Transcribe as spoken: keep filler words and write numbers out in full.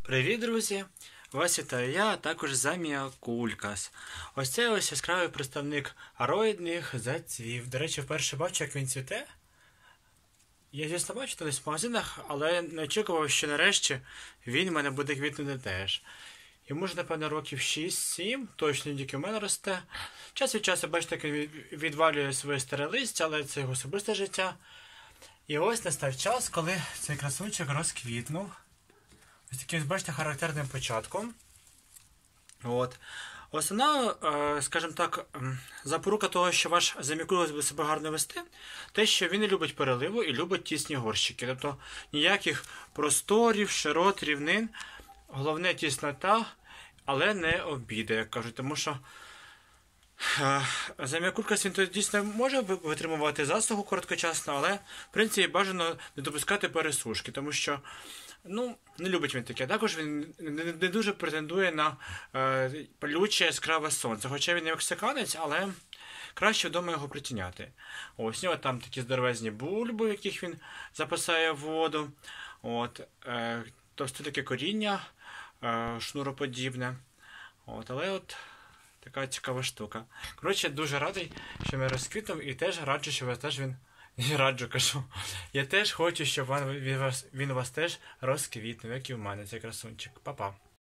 Привіт, друзі! Вас вітаю я, а також Заміакулькас. Ось це ось яскравий представник ароїдних зацвів. До речі, вперше бачу, як він цвіте. Я, звісно, бачу десь в магазинах, але не очікував, що нарешті він в мене буде квітнути теж. Йому ж, напевно, років шість-сім, точно тільки в мене росте. Час від часу, бачите, як він відвалює своє старе листя, але це його особисте життя. І ось настав час, коли цей красунчик розквітнув. Ось таким, бачите, характерним початком. От. Основна, скажімо так, запорука того, що ваш замікулус буде себе гарно вести, те, що він не любить переливу і любить тісні горщики. Тобто ніяких просторів, широт, рівнин. Головне тіснота, але не обіда, як кажуть. Тому що заміакулькас, він дійсно може витримувати засуху короткочасно, але в принципі бажано не допускати пересушки, тому що ну, не любить він таке. Також він не, не дуже претендує на е, палюче яскраве сонце. Хоча він не мексиканець, але краще вдома його притіняти. Ось у нього там такі здоровезні бульби, в яких він запасає воду. От, е, товсте таке коріння, е, шнуроподібне. От, але от така цікава штука. Коротше, дуже радий, що ми розквітнув, і теж раджу, що ви теж він. І раджу, кажу. Я теж хочу, щоб він, він у вас теж розквітнув, як і в мене, цей красунчик. Па-па.